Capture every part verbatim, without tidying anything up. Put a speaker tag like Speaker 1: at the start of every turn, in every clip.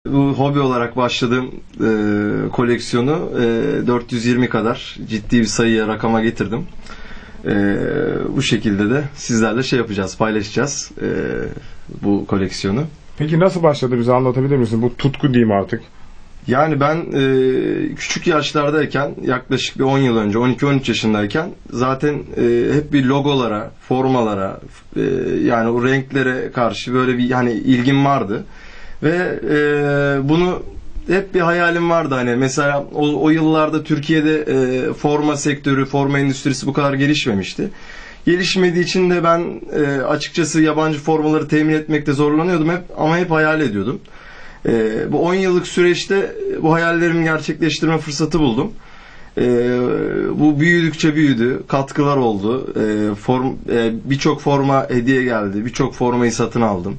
Speaker 1: Bu hobi olarak başladığım e, koleksiyonu e, dört yüz yirmi kadar ciddi bir sayıya, rakama getirdim. E, bu şekilde de sizlerle şey yapacağız, paylaşacağız e, bu koleksiyonu.
Speaker 2: Peki nasıl başladı, bize anlatabilir misin? Bu tutku diyeyim artık.
Speaker 1: Yani ben e, küçük yaşlardayken, yaklaşık bir on yıl önce, on iki on üç yaşındayken zaten e, hep bir logolara, formalara, e, yani o renklere karşı böyle bir hani ilgim vardı. Ve e, bunu hep bir hayalim vardı, hani mesela o, o yıllarda Türkiye'de e, forma sektörü, forma endüstrisi bu kadar gelişmemişti. Gelişmediği için de ben e, açıkçası yabancı formaları temin etmekte zorlanıyordum hep, ama hep hayal ediyordum. E, bu on yıllık süreçte bu hayallerimi gerçekleştirme fırsatı buldum. E, bu büyüdükçe büyüdü, katkılar oldu. E, form, e, birçok forma hediye geldi, birçok formayı satın aldım.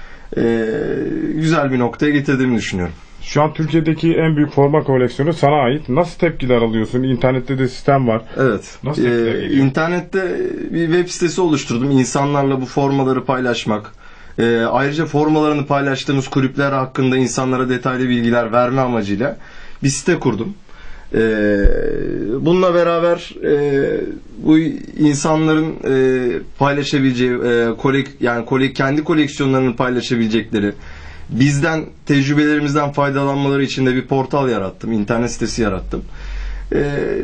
Speaker 1: Ee, güzel bir noktaya getirdiğimi düşünüyorum.
Speaker 2: Şu an Türkiye'deki en büyük forma koleksiyonu sana ait. Nasıl tepkiler alıyorsun? İnternette de sistem var.
Speaker 1: Evet.
Speaker 2: Nasıl tepkiler
Speaker 1: Ee,
Speaker 2: geliyor?
Speaker 1: İnternette bir web sitesi oluşturdum. İnsanlarla bu formaları paylaşmak. Ee, ayrıca formalarını paylaştığımız kulüpler hakkında insanlara detaylı bilgiler verme amacıyla bir site kurdum. Ee, bununla beraber e, bu insanların e, paylaşabileceği e, kolek yani kolek kendi koleksiyonlarını paylaşabilecekleri, bizden, tecrübelerimizden faydalanmaları için de bir portal yarattım, internet sitesi yarattım. Ee,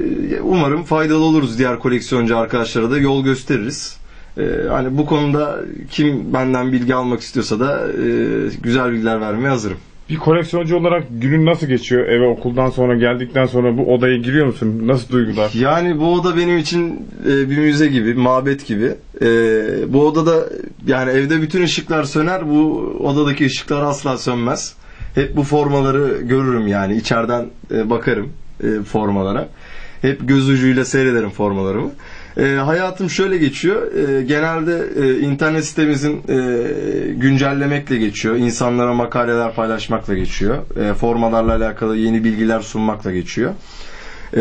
Speaker 1: umarım faydalı oluruz, diğer koleksiyoncu arkadaşlara da yol gösteririz. Ee, hani bu konuda kim benden bilgi almak istiyorsa da e, güzel bilgiler vermeye hazırım.
Speaker 2: Bir koleksiyoncu olarak günün nasıl geçiyor? Eve okuldan sonra, geldikten sonra bu odaya giriyor musun? Nasıl duygular?
Speaker 1: Yani bu oda benim için e, bir müze gibi, mabet gibi. E, bu odada, yani evde bütün ışıklar söner, bu odadaki ışıklar asla sönmez. Hep bu formaları görürüm, yani içeriden e, bakarım e, formalara. Hep göz ucuyla seyrederim formalarımı. E, hayatım şöyle geçiyor. E, genelde e, internet sitemizin e, güncellemekle geçiyor. İnsanlara makaleler paylaşmakla geçiyor. E, formalarla alakalı yeni bilgiler sunmakla geçiyor. E,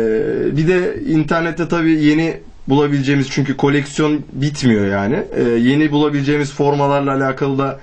Speaker 1: bir de internette tabii yeni bulabileceğimiz, çünkü koleksiyon bitmiyor yani. E, yeni bulabileceğimiz formalarla alakalı da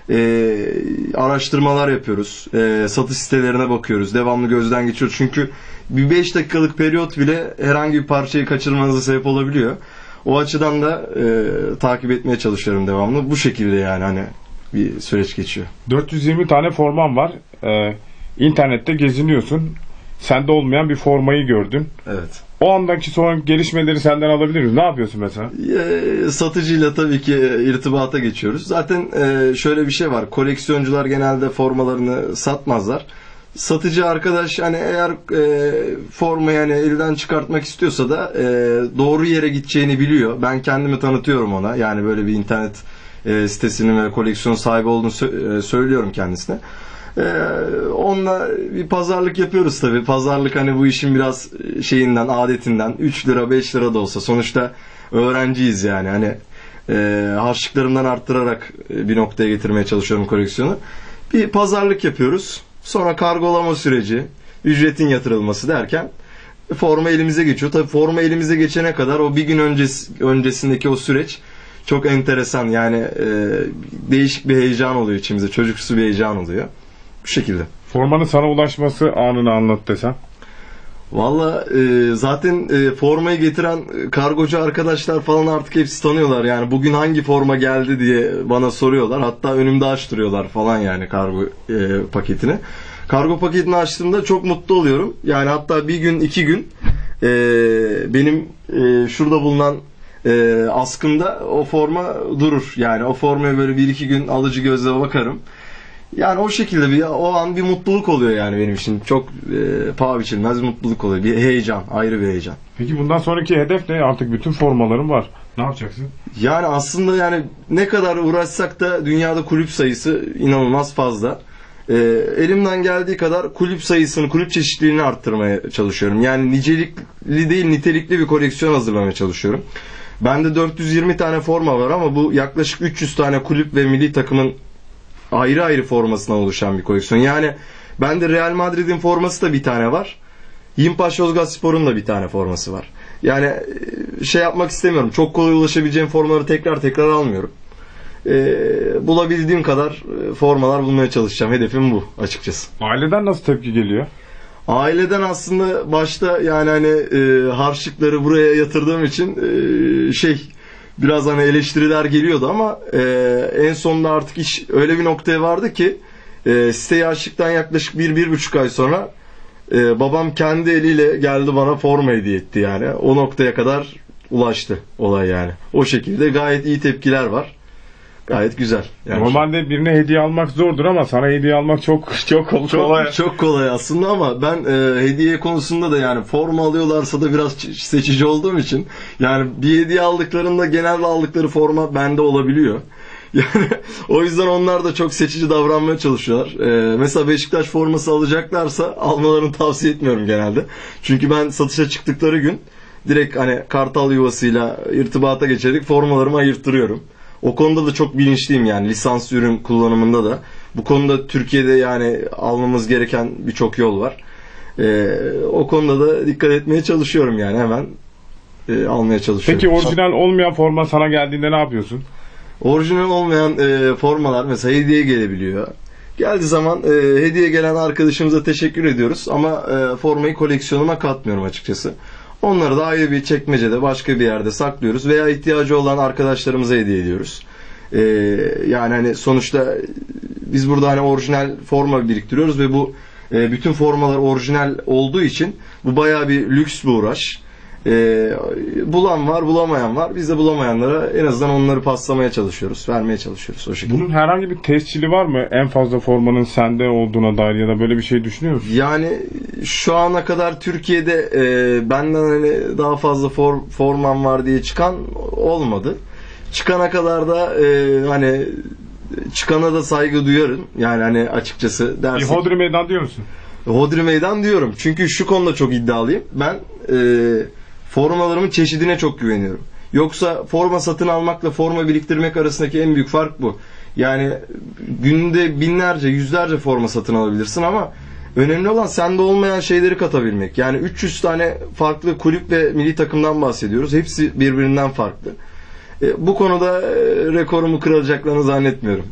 Speaker 1: e, araştırmalar yapıyoruz. E, satış sitelerine bakıyoruz. Devamlı gözden geçiyoruz. Çünkü bir beş dakikalık periyot bile herhangi bir parçayı kaçırmanıza sebep olabiliyor. O açıdan da e, takip etmeye çalışıyorum devamlı. Bu şekilde yani hani bir süreç geçiyor.
Speaker 2: dört yüz yirmi tane forman var. Ee, internette geziniyorsun. Sende olmayan bir formayı gördün.
Speaker 1: Evet.
Speaker 2: O andaki son gelişmeleri senden alabilir miyiz? Ne yapıyorsun mesela?
Speaker 1: E, satıcıyla tabii ki irtibata geçiyoruz. Zaten e, şöyle bir şey var. Koleksiyoncular genelde formalarını satmazlar. Satıcı arkadaş hani eğer e, formayı yani elden çıkartmak istiyorsa da e, doğru yere gideceğini biliyor. Ben kendimi tanıtıyorum ona. Yani böyle bir internet e, sitesinin ve koleksiyon sahibi olduğunu sö- e, söylüyorum kendisine. E, onunla bir pazarlık yapıyoruz tabii. Pazarlık hani bu işin biraz şeyinden, adetinden, üç lira beş lira da olsa sonuçta öğrenciyiz yani. Hani e, harçlıklarımdan arttırarak bir noktaya getirmeye çalışıyorum koleksiyonu. Bir pazarlık yapıyoruz. Sonra kargolama süreci, ücretin yatırılması derken forma elimize geçiyor. Tabii forma elimize geçene kadar o bir gün öncesi, öncesindeki o süreç çok enteresan. Yani e, değişik bir heyecan oluyor içimizde. Çocuksu bir heyecan oluyor. Bu şekilde.
Speaker 2: Formanın sana ulaşması anını anlat desem.
Speaker 1: Valla e, zaten e, formayı getiren kargocu arkadaşlar falan artık hepsi tanıyorlar. Yani bugün hangi forma geldi diye bana soruyorlar. Hatta önümde açtırıyorlar falan yani kargo e, paketini. Kargo paketini açtığımda çok mutlu oluyorum. Yani hatta bir gün iki gün e, benim e, şurada bulunan e, askımda o forma durur. Yani o formaya böyle bir iki gün alıcı gözle bakarım. Yani o şekilde bir o an bir mutluluk oluyor yani benim için. Çok e, paha biçilmez bir mutluluk oluyor. Bir heyecan, ayrı bir heyecan.
Speaker 2: Peki bundan sonraki hedef ne? Artık bütün formaların var. Ne yapacaksın?
Speaker 1: Yani aslında yani ne kadar uğraşsak da dünyada kulüp sayısı inanılmaz fazla. E, elimden geldiği kadar kulüp sayısını, kulüp çeşitliliğini arttırmaya çalışıyorum. Yani nicelikli değil nitelikli bir koleksiyon hazırlamaya çalışıyorum. Bende dört yüz yirmi tane forma var ama bu yaklaşık üç yüz tane kulüp ve milli takımın ayrı ayrı formasından oluşan bir koleksiyon. Yani bende Real Madrid'in forması da bir tane var. Yimpaş Yozgatspor'un da bir tane forması var. Yani şey yapmak istemiyorum. Çok kolay ulaşabileceğim formaları tekrar tekrar almıyorum. e, bulabildiğim kadar e, formalar bulmaya çalışacağım. Hedefim bu açıkçası.
Speaker 2: Aileden nasıl tepki geliyor?
Speaker 1: Aileden aslında başta yani hani e, harçlıkları buraya yatırdığım için e, şey biraz hani eleştiriler geliyordu ama e, en sonunda artık iş öyle bir noktaya vardı ki e, siteyi açtıktan yaklaşık bir, bir buçuk ay sonra e, babam kendi eliyle geldi bana forma hediye etti yani. O noktaya kadar ulaştı olay yani. O şekilde gayet iyi tepkiler var. Gayet güzel. Yani
Speaker 2: Normalde birine hediye almak zordur ama sana hediye almak çok çok kolay.
Speaker 1: Çok, çok kolay aslında ama ben e, hediye konusunda da yani forma alıyorlarsa da biraz seçici olduğum için yani bir hediye aldıklarında genelde aldıkları forma bende olabiliyor. Yani o yüzden onlar da çok seçici davranmaya çalışıyorlar. E, mesela Beşiktaş forması alacaklarsa almalarını tavsiye etmiyorum genelde. Çünkü ben satışa çıktıkları gün direkt hani Kartal Yuvası'yla irtibata geçerek formalarımı ayırttırıyorum. O konuda da çok bilinçliyim yani lisans ürün kullanımında da. Bu konuda Türkiye'de yani almamız gereken birçok yol var. Ee, o konuda da dikkat etmeye çalışıyorum yani hemen e, almaya çalışıyorum.
Speaker 2: Peki orijinal olmayan forma sana geldiğinde ne yapıyorsun?
Speaker 1: Orijinal olmayan e, formalar mesela hediye gelebiliyor. Geldiği zaman e, hediye gelen arkadaşımıza teşekkür ediyoruz ama e, formayı koleksiyonuma katmıyorum açıkçası. Onları da ayrı bir çekmecede başka bir yerde saklıyoruz veya ihtiyacı olan arkadaşlarımıza hediye ediyoruz. Ee, yani hani sonuçta biz burada hani orijinal forma biriktiriyoruz ve bu e, bütün formalar orijinal olduğu için bu bayağı bir lüks bir uğraş. Ee, bulan var, bulamayan var. Biz de bulamayanlara en azından onları paslamaya çalışıyoruz, vermeye çalışıyoruz o şekilde.
Speaker 2: Bunun herhangi bir tescili var mı? En fazla formanın sende olduğuna dair ya da böyle bir şey düşünüyor musun?
Speaker 1: Yani şu ana kadar Türkiye'de e, benden hani daha fazla for, formam var diye çıkan olmadı. Çıkana kadar da e, hani çıkana da saygı duyarım. Yani hani açıkçası
Speaker 2: Bir
Speaker 1: dersek.
Speaker 2: hodri meydan diyor musun?
Speaker 1: Hodri meydan diyorum. Çünkü şu konuda çok iddialıyım. Ben e, formalarımın çeşidine çok güveniyorum. Yoksa forma satın almakla forma biriktirmek arasındaki en büyük fark bu. Yani günde binlerce, yüzlerce forma satın alabilirsin ama önemli olan sende olmayan şeyleri katabilmek. Yani üç yüz tane farklı kulüp ve milli takımdan bahsediyoruz. Hepsi birbirinden farklı. E, bu konuda e, rekorumu kıracaklarını zannetmiyorum.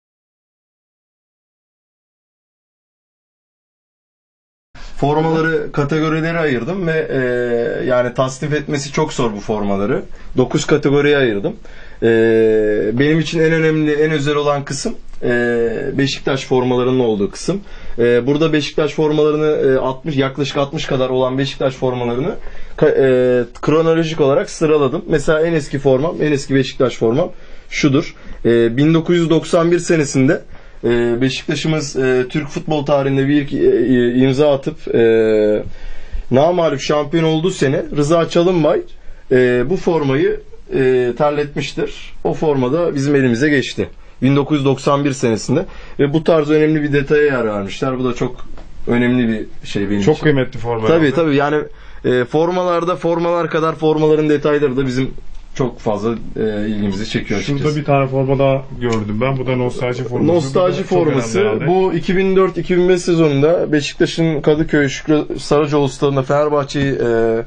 Speaker 1: Formaları kategorilere ayırdım ve e, yani tasnif etmesi çok zor bu formaları. dokuz kategoriye ayırdım. E, benim için en önemli, en özel olan kısım e, Beşiktaş formalarının olduğu kısım. E, burada Beşiktaş formalarını e, altmış yaklaşık altmış kadar olan Beşiktaş formalarını e, kronolojik olarak sıraladım. Mesela en eski formam, en eski Beşiktaş formam şudur. E, bin dokuz yüz doksan bir senesinde Beşiktaş'ımız e, Türk futbol tarihinde bir e, imza atıp e, namağlup şampiyon olduğu sene Rıza Çalınbay e, bu formayı e, terletmiştir. O formada bizim elimize geçti. bin dokuz yüz doksan bir senesinde ve bu tarz önemli bir detaya yer vermişler. Bu da çok önemli bir şey benim
Speaker 2: Çok
Speaker 1: için.
Speaker 2: kıymetli forma.
Speaker 1: Tabii tabii yani e, formalarda formalar kadar formaların detayları da bizim çok fazla e, ilgimizi çekiyor açıkçası.
Speaker 2: Şurada bir tane forma daha gördüm ben. Bu da nostalji forması.
Speaker 1: Nostalji forması. Bu iki bin dört iki bin beş sezonunda Beşiktaş'ın Kadıköy Şükrü Saracoğlu stadında Fenerbahçe'yi e,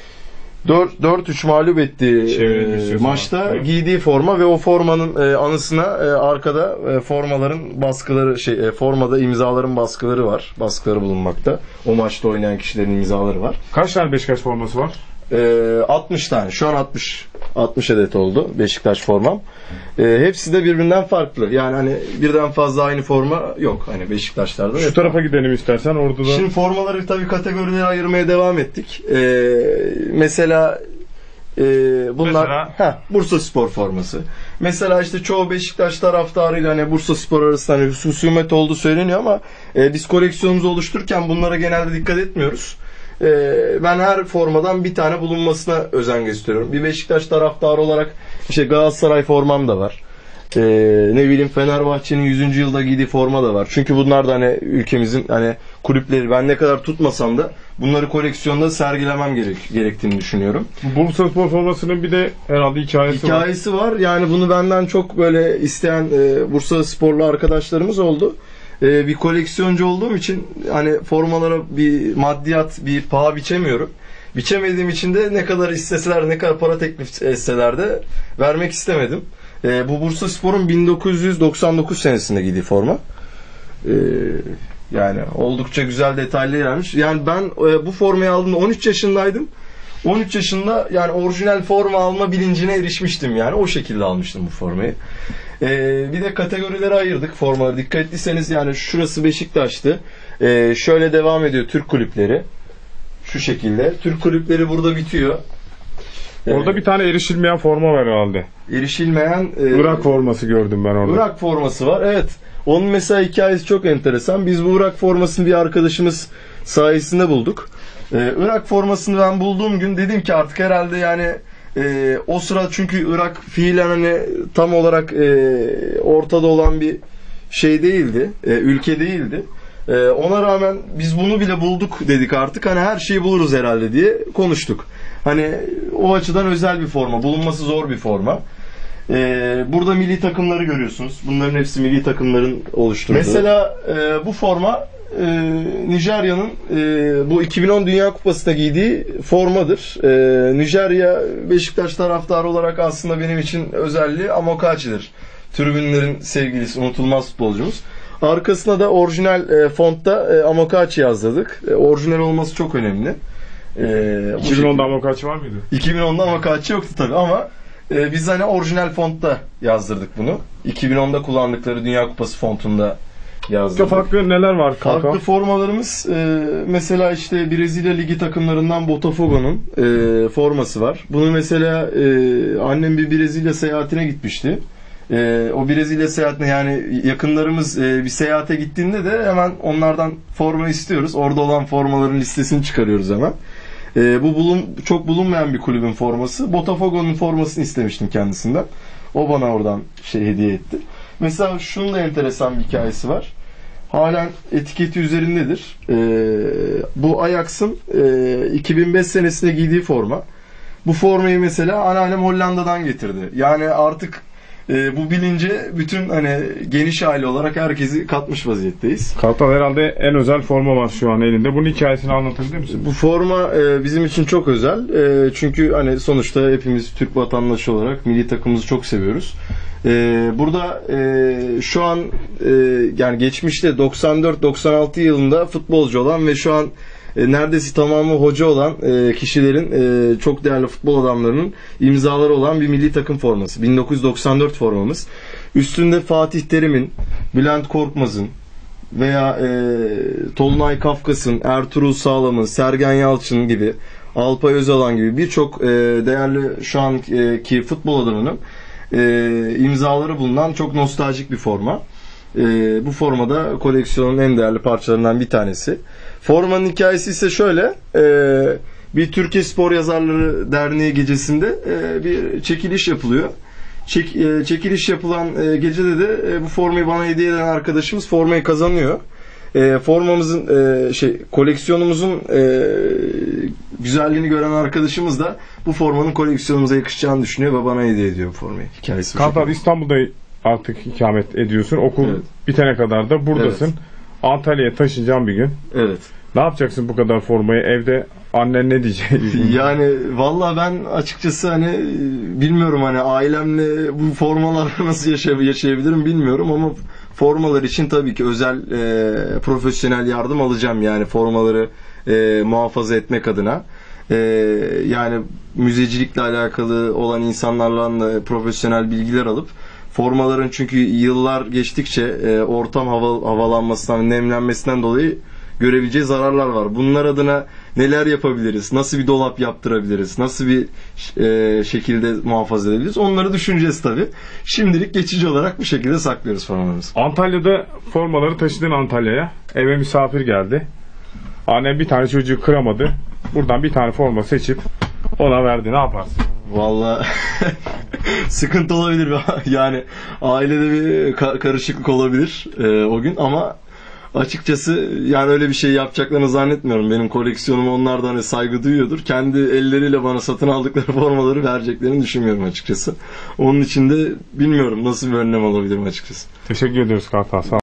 Speaker 1: dört üç mağlup ettiği e, maçta ama giydiği forma ve o formanın e, anısına e, arkada e, formaların baskıları şey e, formada imzaların baskıları var. Baskıları bulunmakta. O maçta oynayan kişilerin imzaları var.
Speaker 2: Kaç tane Beşiktaş forması var?
Speaker 1: E, altmış tane. Şu an altmış altmış adet oldu Beşiktaş formam. E, hepsi de birbirinden farklı. Yani hani birden fazla aynı forma yok hani Beşiktaşlarda.
Speaker 2: Şu tarafa gidelim istersen orada da.
Speaker 1: Şimdi formaları tabii kategorilere ayırmaya devam ettik. E, mesela e, bunlar
Speaker 2: mesela?
Speaker 1: Heh, Bursaspor forması. Mesela işte çoğu Beşiktaş taraftarıyla hani Bursaspor arasında hani husumet olduğu söyleniyor ama e, biz koleksiyonumuzu oluştururken bunlara genelde dikkat etmiyoruz. Ben her formadan bir tane bulunmasına özen gösteriyorum. Bir Beşiktaş taraftarı olarak işte Galatasaray formam da var. Ee, ne bileyim Fenerbahçe'nin yüzüncü yılda giydiği forma da var. Çünkü bunlar da hani ülkemizin hani kulüpleri, ben ne kadar tutmasam da bunları koleksiyonda sergilemem gerek, gerektiğini düşünüyorum.
Speaker 2: Bursaspor formasının bir de herhalde hikayesi,
Speaker 1: hikayesi
Speaker 2: var.
Speaker 1: var. Yani bunu benden çok böyle isteyen e, Bursasporlu arkadaşlarımız oldu. Bir koleksiyoncu olduğum için hani formalara bir maddiyat, bir paha biçemiyorum. Biçemediğim için de ne kadar isteseler, ne kadar para teklif etseler de vermek istemedim. E, bu Bursaspor'un bin dokuz yüz doksan dokuz senesinde giydiği forma. E, yani oldukça güzel detaylı gelmiş. Yani ben e, bu formayı aldığımda on üç yaşındaydım. on üç yaşında yani orijinal forma alma bilincine erişmiştim yani. O şekilde almıştım bu formayı. Ee, bir de kategorilere ayırdık formaları. Dikkat ettiyseniz yani şurası Beşiktaş'tı. Ee, şöyle devam ediyor Türk kulüpleri. Şu şekilde. Türk kulüpleri burada bitiyor.
Speaker 2: Orada
Speaker 1: ee,
Speaker 2: bir tane erişilmeyen forma var herhalde.
Speaker 1: Erişilmeyen e,
Speaker 2: Irak forması gördüm ben orada.
Speaker 1: Irak forması var. Evet. Onun mesela hikayesi çok enteresan. Biz bu Irak formasını bir arkadaşımız sayesinde bulduk. Ee, Irak formasını ben bulduğum gün dedim ki artık herhalde yani e, o sıra çünkü Irak fiilen hani tam olarak e, ortada olan bir şey değildi. E, ülke değildi. E, ona rağmen biz bunu bile bulduk dedik artık. Hani her şeyi buluruz herhalde diye konuştuk. Hani o açıdan özel bir forma. Bulunması zor bir forma. Ee, burada milli takımları görüyorsunuz. Bunların hepsi milli takımların oluşturduğu. Mesela e, bu forma e, Nijerya'nın e, bu iki bin on Dünya Kupası'nda giydiği formadır. E, Nijerya Beşiktaş taraftarı olarak aslında benim için özelliği Amokachi'dir. Tribünlerin sevgilisi, unutulmaz futbolcumuz. Arkasına da orijinal e, fontta e, Amokachi yazdırdık. E, orijinal olması çok önemli. E,
Speaker 2: iki bin onda Amokachi var mıydı?
Speaker 1: iki bin onda Amokachi yoktu tabii ama Ee, biz hani orijinal fontta yazdırdık bunu. iki bin onda kullandıkları Dünya Kupası fontunda yazdırdık.
Speaker 2: Farklı neler var kanka?
Speaker 1: Farklı formalarımız e, mesela işte Brezilya Ligi takımlarından Botafogo'nun e, forması var. Bunu mesela e, annem bir Brezilya seyahatine gitmişti. E, o Brezilya seyahatine yani yakınlarımız e, bir seyahate gittiğinde de hemen onlardan forma istiyoruz. Orada olan formaların listesini çıkarıyoruz hemen. E, bu bulun, çok bulunmayan bir kulübün forması. Botafogo'nun formasını istemiştim kendisinden. O bana oradan şey hediye etti. Mesela şunun da enteresan bir hikayesi var. Halen etiketi üzerindedir. E, bu Ajax'ın e, iki bin beş senesinde giydiği forma. Bu formayı mesela anneannem Hollanda'dan getirdi. Yani artık e, bu bilince bütün hani geniş aile olarak herkesi katmış vaziyetteyiz.
Speaker 2: Kartal herhalde en özel forma var şu an elinde. Bunun hikayesini anlatabilir misin?
Speaker 1: Bu forma e, bizim için çok özel. E, çünkü hani sonuçta hepimiz Türk vatandaşı olarak milli takımımızı çok seviyoruz. E, burada e, şu an e, yani geçmişte doksan dört doksan altı yılında futbolcu olan ve şu an e, neredeyse tamamı hoca olan e, kişilerin e, çok değerli futbol adamlarının imzaları olan bir milli takım forması. bin dokuz yüz doksan dört formamız. Üstünde Fatih Terim'in, Bülent Korkmaz'ın veya e, Tolunay Kafkas'ın, Ertuğrul Sağlam'ın, Sergen Yalçın gibi, Alpay Özalan gibi birçok e, değerli şu anki futbol adamının e, imzaları bulunan çok nostaljik bir forma. E, bu formada koleksiyonun en değerli parçalarından bir tanesi. Formanın hikayesi ise şöyle. E, bir Türkiye Spor Yazarları Derneği gecesinde e, bir çekiliş yapılıyor. Çek, e, çekiliş yapılan e, gecede de e, bu formayı bana hediye eden arkadaşımız formayı kazanıyor. E, formamızın e, şey koleksiyonumuzun e, güzelliğini gören arkadaşımız da bu formanın koleksiyonumuza yakışacağını düşünüyor ve bana hediye ediyor bu formayı. Hikayesi
Speaker 2: Kartal İstanbul'da artık ikamet ediyorsun. Okul evet. bitene kadar da buradasın. Evet. Antalya'ya taşınacağım bir gün.
Speaker 1: Evet.
Speaker 2: Ne yapacaksın bu kadar formayı? Evde annen ne diyecek?
Speaker 1: Yani vallahi ben açıkçası hani bilmiyorum hani ailemle bu formalarla nasıl yaşay- yaşayabilirim bilmiyorum ama formalar için tabii ki özel e, profesyonel yardım alacağım yani formaları e, muhafaza etmek adına. E, yani müzecilikle alakalı olan insanlarla profesyonel bilgiler alıp formaların çünkü yıllar geçtikçe e, ortam hava, havalanmasından, nemlenmesinden dolayı görebileceği zararlar var. Bunlar adına neler yapabiliriz? Nasıl bir dolap yaptırabiliriz? Nasıl bir e, şekilde muhafaza edebiliriz? Onları düşüneceğiz tabii. Şimdilik geçici olarak bu şekilde saklıyoruz formalarımızı.
Speaker 2: Antalya'da formaları taşıdın Antalya'ya. Eve misafir geldi. Annem bir tane çocuğu kıramadı. Buradan bir tane forma seçip ona verdi. Ne yaparsın?
Speaker 1: Vallahi sıkıntı olabilir. Yani ailede bir karışıklık olabilir e, o gün ama açıkçası yani öyle bir şey yapacaklarını zannetmiyorum. Benim koleksiyonum onlardan hani saygı duyuyordur. Kendi elleriyle bana satın aldıkları formaları vereceklerini düşünmüyorum açıkçası. Onun için de bilmiyorum nasıl bir önlem alabilirim açıkçası.
Speaker 2: Teşekkür ediyoruz Kartal. Sağ ol.